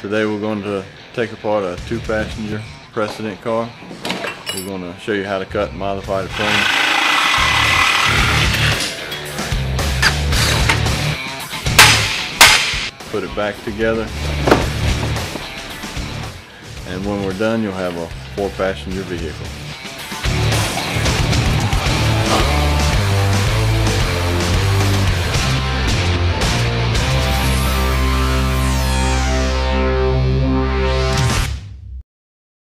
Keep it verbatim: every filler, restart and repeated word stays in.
Today we're going to take apart a two-passenger Precedent car. We're going to show you how to cut and modify the frame. Put it back together. And when we're done, you'll have a four-passenger vehicle.